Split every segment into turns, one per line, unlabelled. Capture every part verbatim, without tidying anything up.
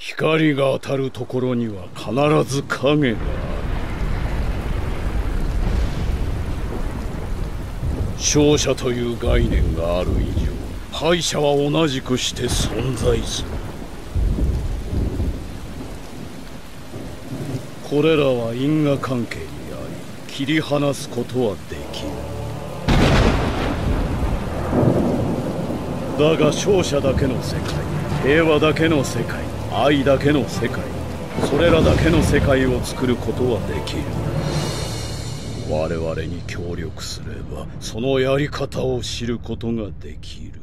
光が当たるところには必ず影がある。勝者という概念がある以上、敗者は同じくして存在する。これらは因果関係にあり、切り離すことはできる。だが勝者だけの世界、平和だけの世界、愛だけの世界、それらだけの世界を作ることはできる。我々に協力すればそのやり方を知ることができる。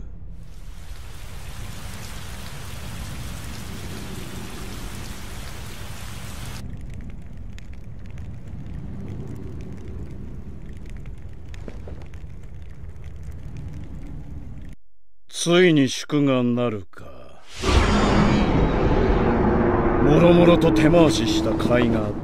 ついに祝賀なるか。もろもろと手回しした甲斐があった。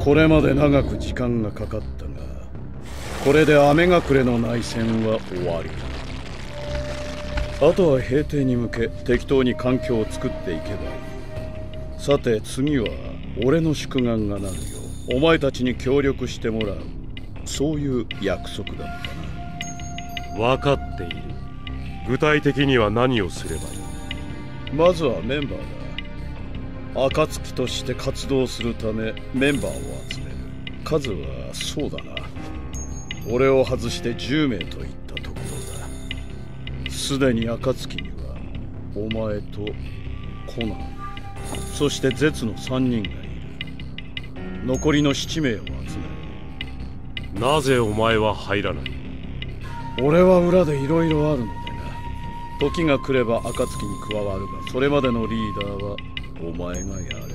これまで長く時間がかかったが、これで雨隠れの内戦は終わりだ。あとは平定に向け適当に環境を作っていけばいい。さて次は俺の祝賀がなるようお前たちに協力してもらう、そういう約束だったな。
分かっている。具体的には何をすればいい？
まずはメンバーだ。暁として活動するためメンバーを集める。数はそうだな、俺を外してじゅうめいといったところだ。すでに暁にはお前とコナン、そしてゼツのさんにんがいる。残りのしちめいを集める。
なぜお前は入らない？
俺は裏でいろいろあるのでな。時が来れば暁に加わるが、それまでのリーダーはお前がやれ。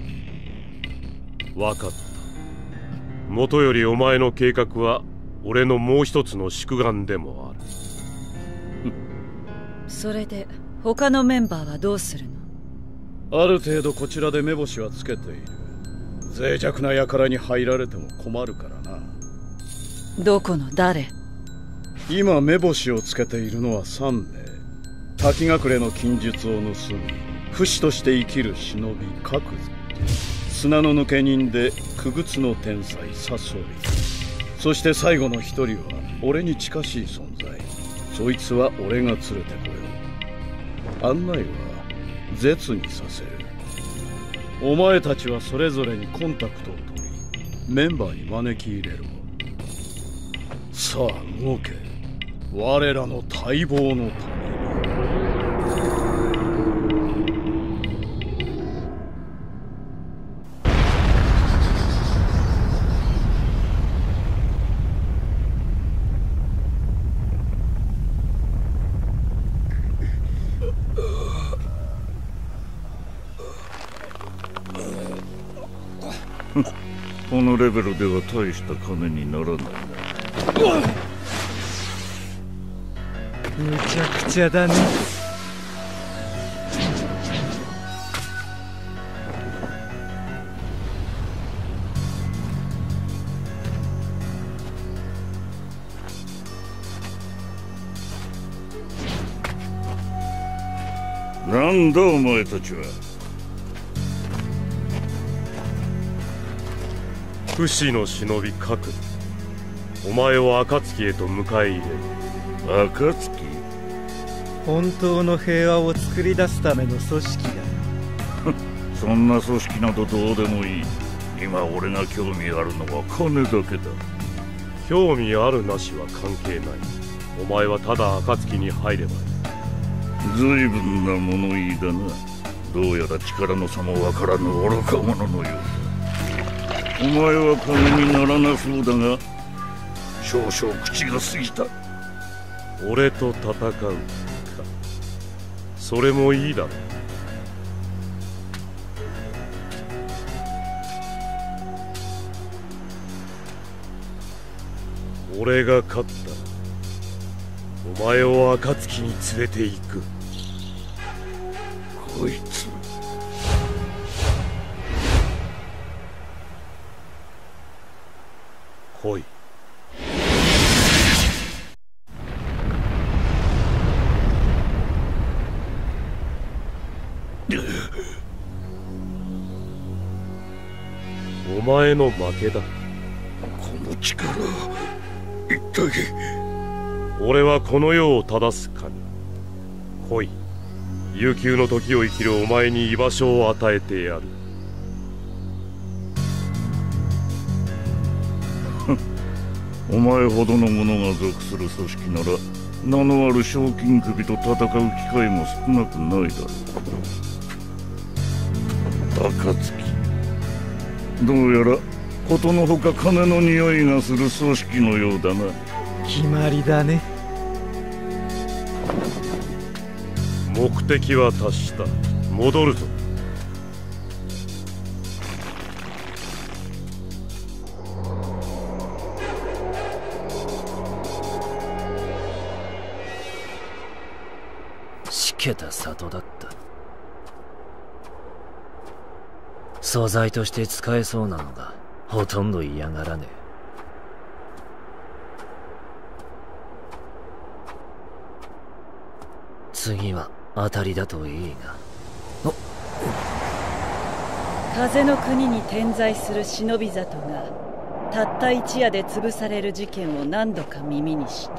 分かった。もとよりお前の計画は俺のもう一つの宿願でもある。
それで他のメンバーはどうするの？
ある程度こちらで目星はつけている。脆弱な輩に入られても困るからな。
どこの誰？
今目星をつけているのはさんめい。滝隠れの禁術を盗み不死として生きる忍び角図、砂の抜け人で傀儡の天才サソリ、そして最後の一人は俺に近しい存在。そいつは俺が連れてこよう。案内はゼツにさせる。お前たちはそれぞれにコンタクトを取りメンバーに招き入れろ。さあ動け、我らの待望のために。
このレベルでは大した金にならないな。
むちゃくちゃだね。
なんだお前たちは。
不死の忍び角、お前を暁へと迎え入れる。
暁？
本当の平和を作り出すための組織だ。
そんな組織などどうでもいい。今俺が興味あるのは金だけだ。
興味あるなしは関係ない。お前はただ暁に入ればいい。
随分な物言いだな。どうやら力の差もわからぬ愚か者のようだ。お前は金にならなそうだが、少々口が過ぎた。
俺と戦うか。それもいいだろう。俺が勝ったらお前を暁に連れて行く。
こいつ
来い。
うっ
前の負けだ。
この力、一体。
俺はこの世を正す神。来い、悠久の時を生きるお前に居場所を与えてやる。
お前ほどの者が属する組織なら名のある賞金首と戦う機会も少なくないだろう。暁、どうやらことのほか金の匂いがする組織のようだな。
決まりだね。
目的は達した。戻るぞ。
しけた里だった。素材として使えそうなのがほとんど嫌がらねえ。次は当たりだといいが。
風の国に点在する忍び里がたった一夜で潰される事件を何度か耳にした。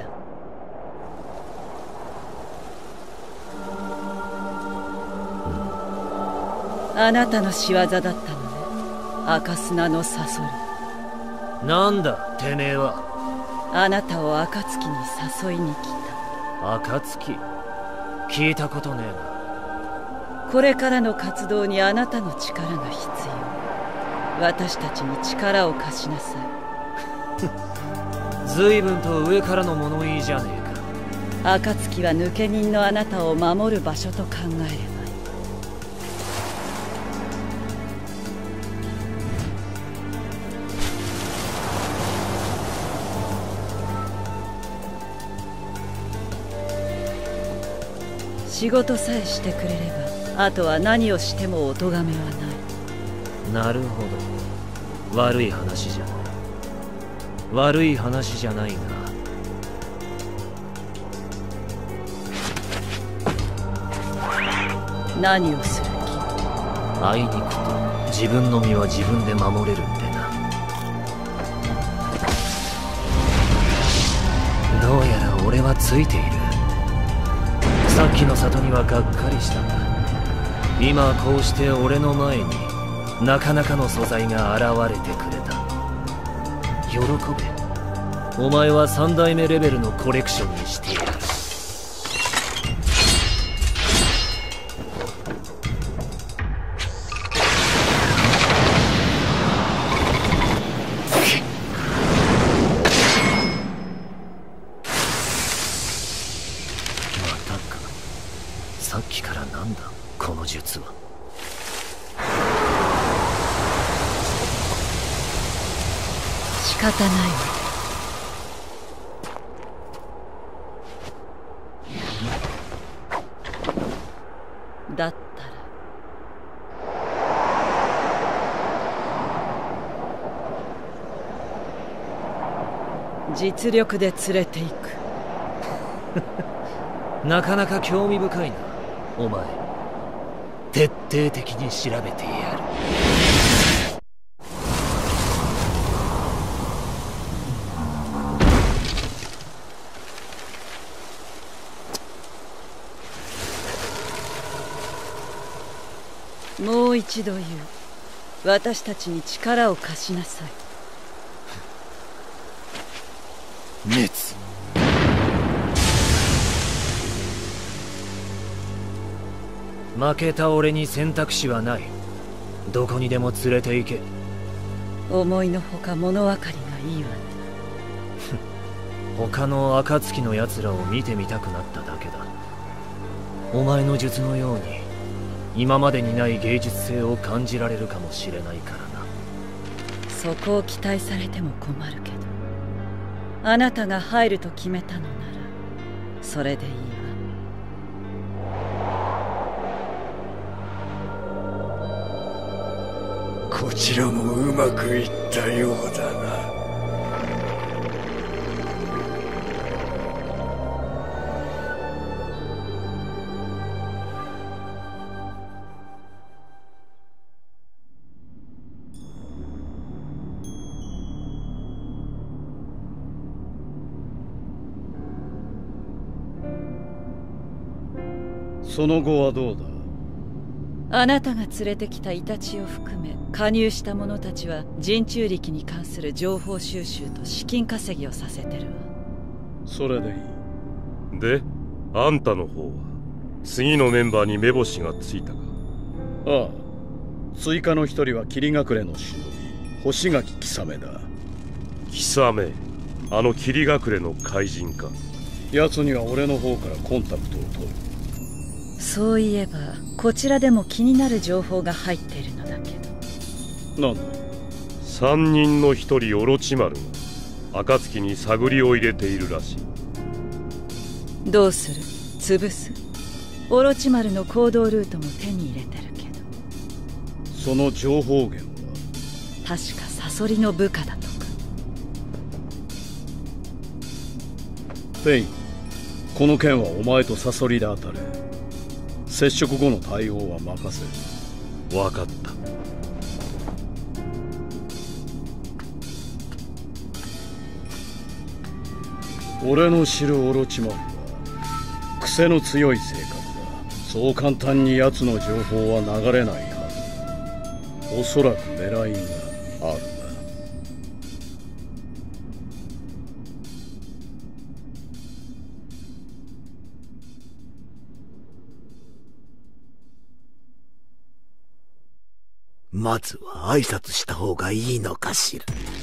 あなたの仕業だったのね、赤砂のサソリ。
なんだてめえは。
あなたを暁に誘いに来た。
暁、聞いたことねえな。
これからの活動にあなたの力が必要。私たちに力を貸しなさ
い。随分と上からの物言いじゃね
えか。暁は抜け人のあなたを守る場所と考えればいい。仕事さえしてくれれば、あとは何をしてもお咎めはない。
なるほど、悪い話じゃない。悪い話じゃないが。
何をする気？
あいにくと自分の身は自分で守れるんでな。どうやら俺はついている。さっきの里にはがっかりしたが、今こうして俺の前になかなかの素材が現れてくれた。喜べ。お前は三代目レベルのコレクションにしてやる。さっきからなんだこの術は。
仕方ないわ。だったら実力で連れて行く。
なかなか興味深いなお前。徹底的に調べてやる。
もう一度言う。私たちに力を貸しなさい。
熱。負けた俺に選択肢はない。どこにでも連れて行け。
思いのほか物分かりがいいわね。
他の暁の奴らを見てみたくなっただけだ。お前の術のように今までにない芸術性を感じられるかもしれないからな。
そこを期待されても困るけど、あなたが入ると決めたのならそれでいいわ。
こちらもうまくいったようだな。
その後はどうだ？
あなたが連れてきたイタチを含め加入した者たちは人中力に関する情報収集と資金稼ぎをさせてるわ。
それでいい。
で、あんたの方は次のメンバーに目星がついたか？
ああ、追加の一人は霧隠れの忍び星垣貴雨だ。
貴雨、あの霧隠れの怪人か？
奴には俺の方からコンタクトを取る。
そういえばこちらでも気になる情報が入っているのだけど。
なんだ？
三人の一人オロチマルが暁に探りを入れているらしい。
どうする？潰す？オロチマルの行動ルートも手に入れてるけど。
その情報源は
確かサソリの部下だとか。
ペイン、この件はお前とサソリで当たる。接触後の対応は任せる。
分かった。
俺の知るオロチマルは癖の強い性格だ。そう簡単に奴の情報は流れないはず。おそらく狙いがあるな。
まずは挨拶した方がいいのかしら。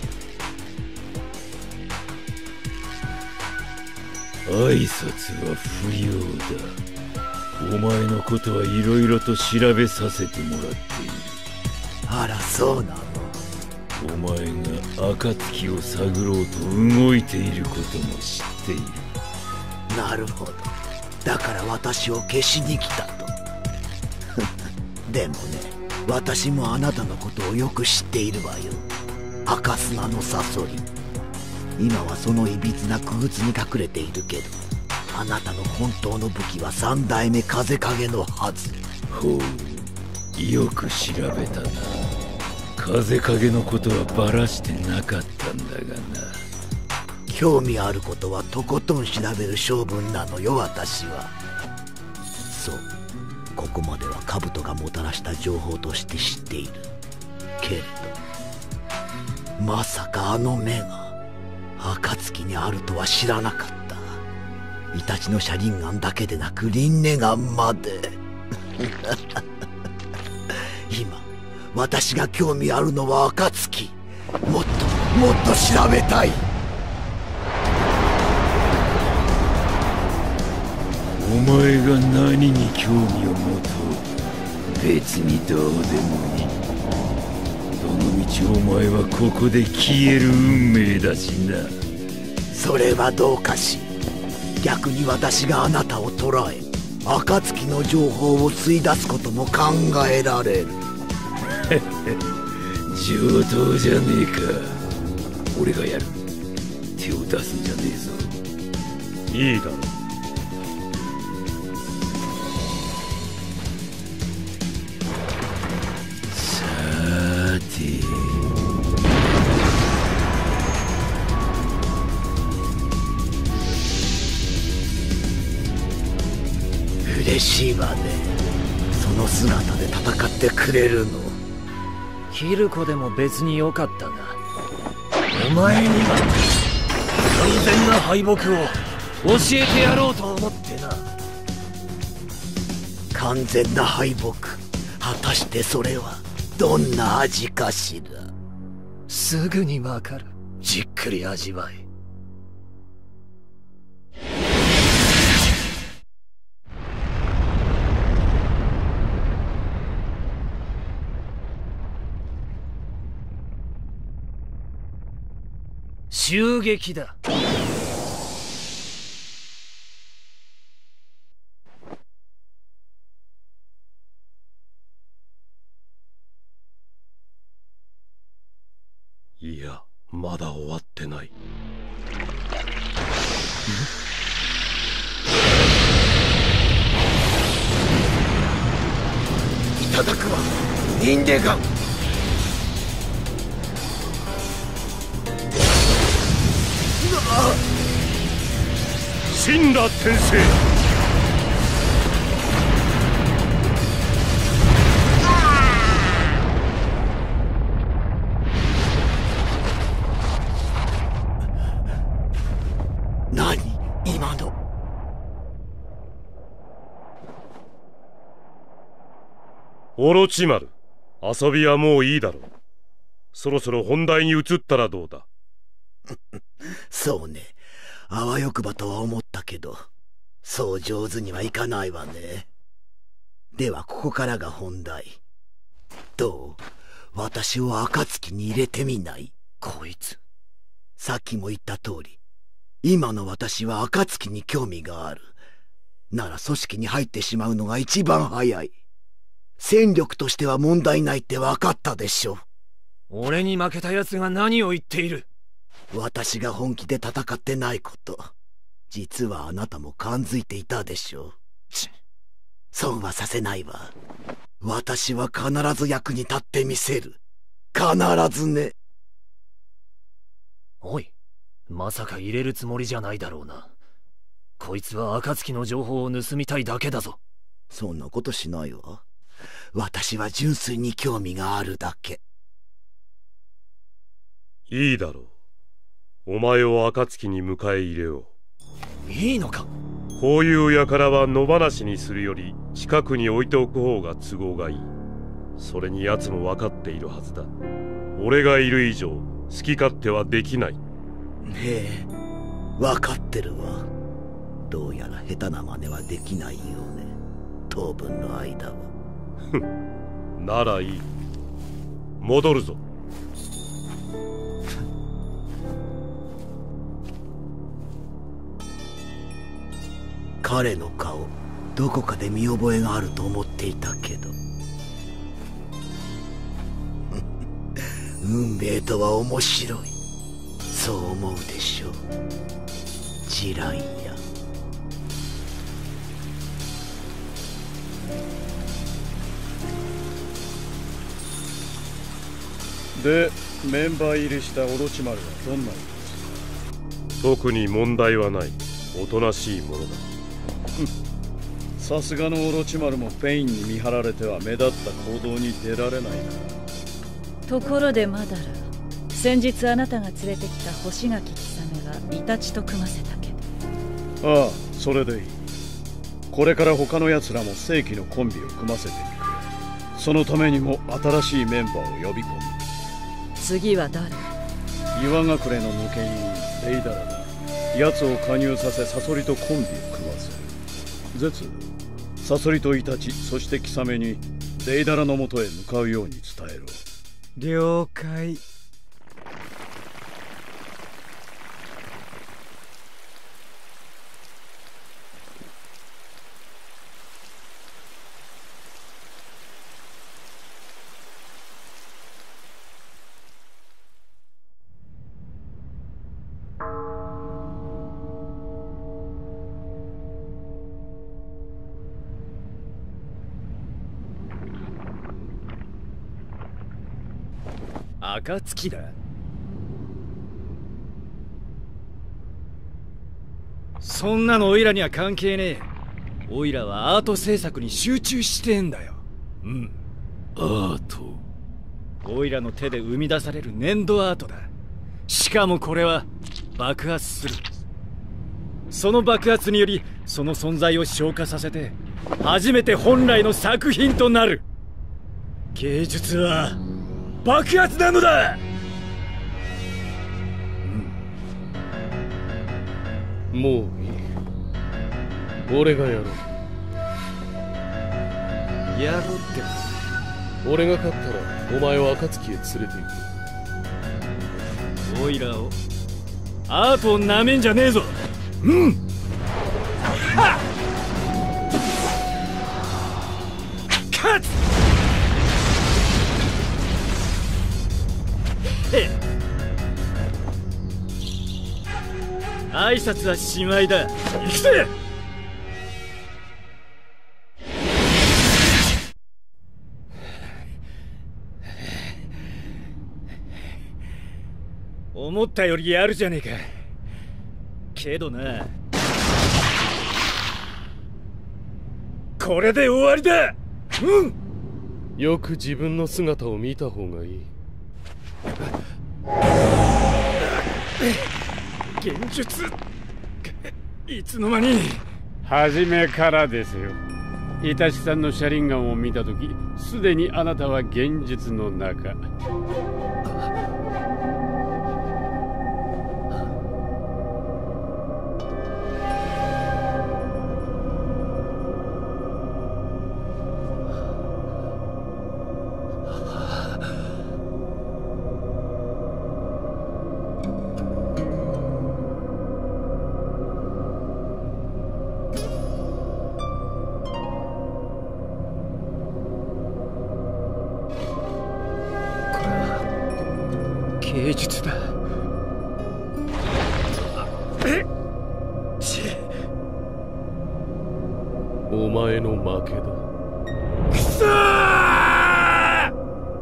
挨拶は不要だ。お前のことはいろいろと調べさせてもらっている。
あら、そうなの？
お前が暁を探ろうと動いていることも知っている。
なるほど。だから私を消しに来たと。でもね、私もあなたのことをよく知っているわよ。赤砂のサソリ。今はそのいびつな傀儡に隠れているけど、あなたの本当の武器は三代目風影のはず。
ほう、よく調べたな。風影のことはバラしてなかったんだがな。
興味あることはとことん調べる性分なのよ、私は。そう、ここまでは兜がもたらした情報として知っているけれど、まさかあの目が暁にあるとは知らなかった。イタチの車輪眼だけでなく輪廻眼まで。今私が興味あるのは暁。もっともっと調べたい。
お前が何に興味を持とう、別にどうでもいい。どのみちお前はここで消える運命だしな。
それはどうかし。逆に私があなたを捕らえ、暁の情報を吸い出すことも考えられる。
上等じゃねえか。俺がやる。手を出すんじゃねえぞ。
いいだろう。
嬉しいわね。その姿で戦ってくれるの。
キルコでも別によかったが、お前には完全な敗北を教えてやろうと思ってな。
完全な敗北。果たしてそれはどんな味かしら。
すぐにわかる。じっくり味わえ。襲撃だ。
いや、まだ終わってない。
いただくわ、インデガン。
神羅転生。 オロチマル、遊びはもういいだろう。そろそろ本題に移ったらどうだ。
そうね。あわよくばとは思ったけど、そう上手にはいかないわね。ではここからが本題。どう？私を暁に入れてみない？
こいつ。
さっきも言った通り、今の私は暁に興味がある。なら組織に入ってしまうのが一番早い。戦力としては問題ないって分かったでしょ。
俺に負けた奴が何を言っている？
私が本気で戦ってないこと、実はあなたも感づいていたでしょ。
ち
損はさせないわ。私は必ず役に立ってみせる。必ずね。
おい、まさか入れるつもりじゃないだろうな。こいつは暁の情報を盗みたいだけだぞ。
そんなことしないわ。私は純粋に興味があるだけ。
いいだろう。お前を暁に迎え入れよ
う。いいのか？
こういう輩は野放しにするより近くに置いておく方が都合がいい。それに奴も分かっているはずだ。俺がいる以上好き勝手はできない。
へえ、分かってるわ。どうやら下手な真似はできないようね。当分の間は。
ふん、ならいい。戻るぞ。
彼の顔、どこかで見覚えがあると思っていたけど。運命とは面白い。そう思うでしょう。ジライア。
で、メンバー入りしたオロチマルはどんな様子？
特に問題はない。おとなしいものだ。
さすがのオロチマルもペインに見張られては目立った行動に出られないな。
ところでマダラ、先日あなたが連れてきた干し柿キサメはイタチと組ませたけど。
ああ、それでいい。これから他の奴らも正規のコンビを組ませていく。そのためにも新しいメンバーを呼び込む。
次は誰？
岩隠れの抜け人デイダラだ。奴を加入させサソリとコンビを組ませる。ゼツ、サソリとイタチ、そしてキサメにデイダラのもとへ向かうように伝えろ。
了解。暁だ。そんなのオイラには関係ねえ。オイラはアート制作に集中してんだよ。うん、
アート。
オイラの手で生み出される粘土アートだ。しかもこれは爆発する。その爆発によりその存在を消化させて初めて本来の作品となる。芸術は爆発なのだ。
うん、もういい。俺がやろう。
やろうって
俺が勝ったらお前を暁へ連れて行
く。オイラをアートをなめんじゃねえぞ。うん。はっ勝つ。挨拶はしまいだ。行くぜ。思ったよりやるじゃねえか。けどな、これで終わりだ。うん。
よく自分の姿を見た方がいい。
現術、いつの間に。
初めからですよ。 イタシさんの車輪ガンを見たとき、すでにあなたは現実の中。
芸術だ。えち
お前の負けだ。
くそー！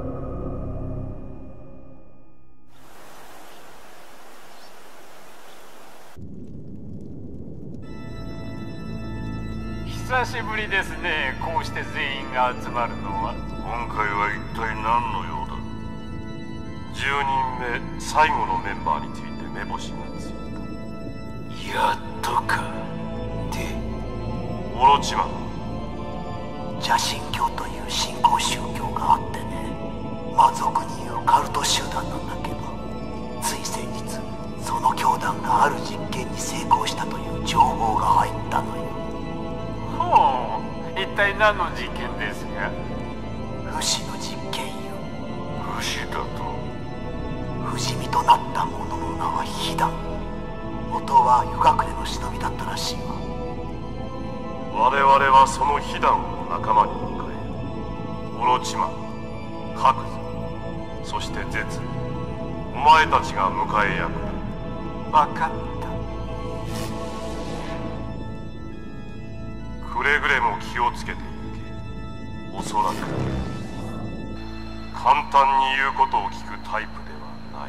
久しぶりですね。こうして全員が集まるのは。
今回は一体何の用だ。
じゅうにんめ最後のメンバーについて目星がつい
た。やっとか。で
オロチマン、
邪神教という新興宗教があってね、魔族に言うカルト集団なんだけど、つい先日その教団がある実験に成功したという情報が入ったのよ。
ほう、一体何の実験ですか？
不死の実験よ。
不死だと？
不死身となった者の名はヒダン。元は湯隠れの忍びだったらしいわ。
我々はそのヒダンを仲間に迎え、オロチマン、カクズ、そしてゼツ、お前たちが迎え役だ。
分かった。
くれぐれも気をつけていけ。おそらく簡単に言うことを聞くタイプではない。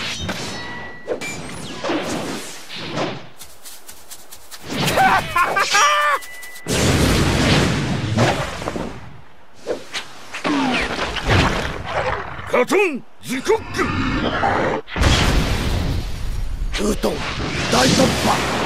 カトンズコック。
ウートン大突破。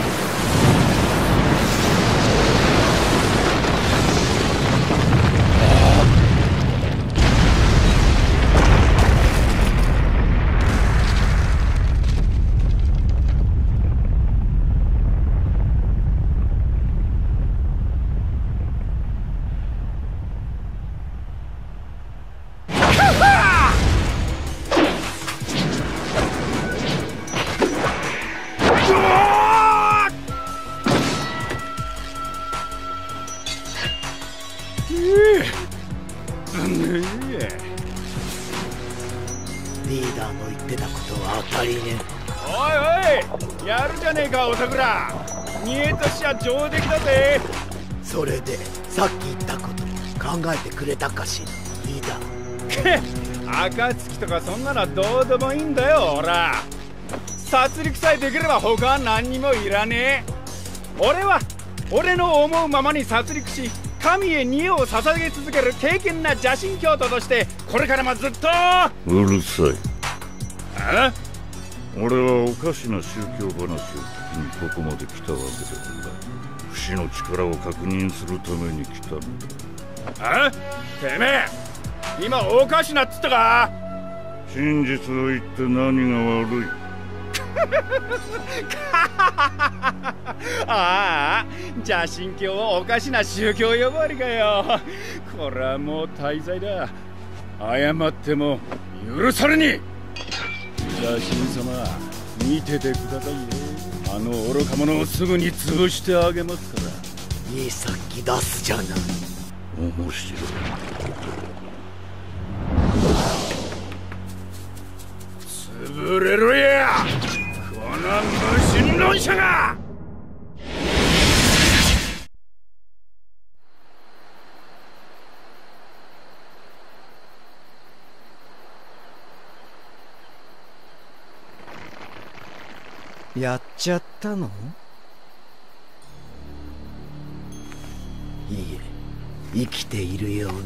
リーダーの言ってたことは当たりね。
おいおい、やるじゃねえかおさくら。煮えとしちゃ上出来だぜ。
それでさっき言ったこと考えてくれたかしらリーダ
ー。暁とかそんなのはどうでもいいんだよ。ほら殺戮さえできれば他は何にもいらねえ。俺は俺の思うままに殺戮し、神へ煮えを捧げ続ける敬虔な邪神教徒としてこれからもずっと。
うるさい。
あ？
俺はおかしな宗教話を聞きにここまで来たわけだが、不死の力を確認するために来たんだ。
あ？てめえ今おかしなっつったか？
真実を言って何が悪い？
ああ、邪神教はおかしな宗教呼ばわりかよ。これはもう大罪だ。謝っても許されねえ。邪神様、見ててくださいよ。あの愚か者をすぐに潰してあげますから。
いいさっき出すじゃない。
面白い。
潰れろや、この無神論者が。
やっちゃったの？いいえ、生きているよう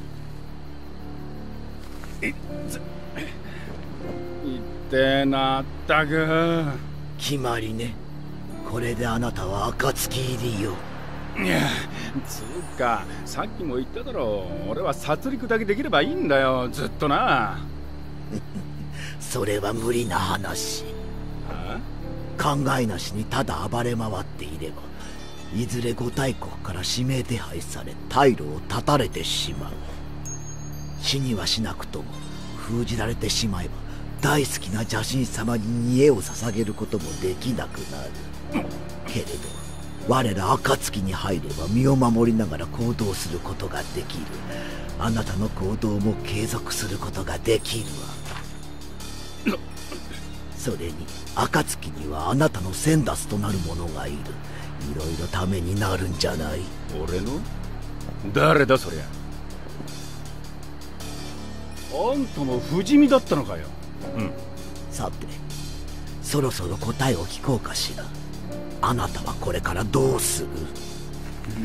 ね。
いつ言ってなったく。
決まりね。これであなたは暁入りよ。
いや、つうかさっきも言っただろ、俺は殺戮だけできればいいんだよ、ずっとな。
それは無理な話。考えなしにただ暴れ回っていれば、いずれ五大国から指名手配され退路を断たれてしまう。死にはしなくとも封じられてしまえば、大好きな邪神様に煮えを捧げることもできなくなる。けれど我ら暁に入れば身を守りながら行動することができる。あなたの行動も継続することができるわ。それに暁にはあなたの先達となる者がいる。いろいろためになるんじゃない？
俺の？誰だそりゃ。あんたも不死身だったのかよ。
うん。さて、そろそろ答えを聞こうかしら。あなたはこれからどうする？うん。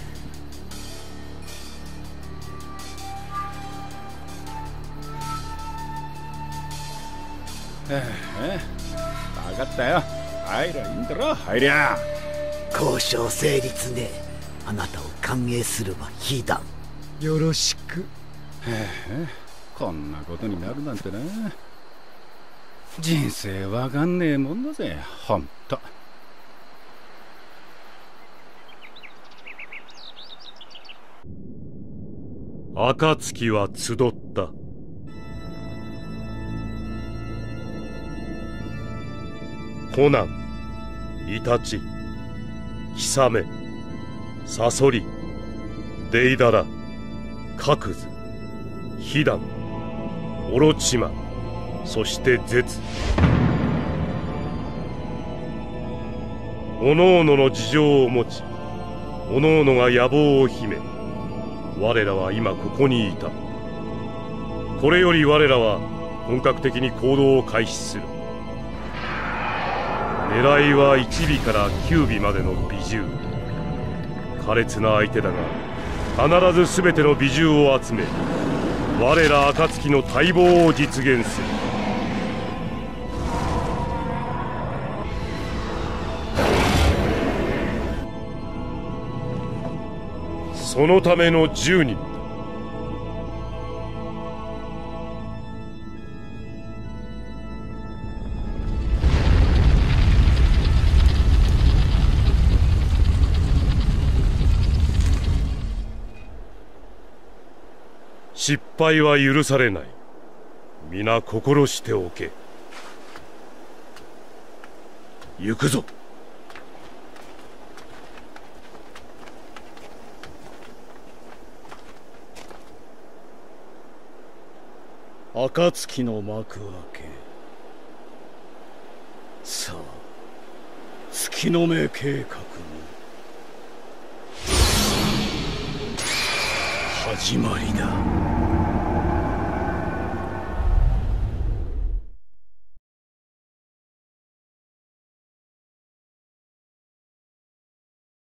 ええ、分かったよ。入りゃいいんだろ、入りゃ。
交渉成立ね。あなたを歓迎するは非難。
よろしく。
ええ、こんなことになるなんてな。人生わかんねえもんだぜ、ほんと。
暁は集った。コナン、イタチ、ヒサメ、サソリ、デイダラ、カクズ、ヒダン、オロチマ、そしてゼツ。おのおのの事情を持ち、おのおのが野望を秘め、我らは今ここにいた。これより我らは本格的に行動を開始する。狙いはいちびからきゅうびまでの美獣。苛烈な相手だが必ず全ての美獣を集め、我ら暁の待望を実現する。そのためのじゅうにんだ。失敗は許されない。皆心しておけ。行くぞ。
暁の幕開け。さあ、月の目計画の始まりだ。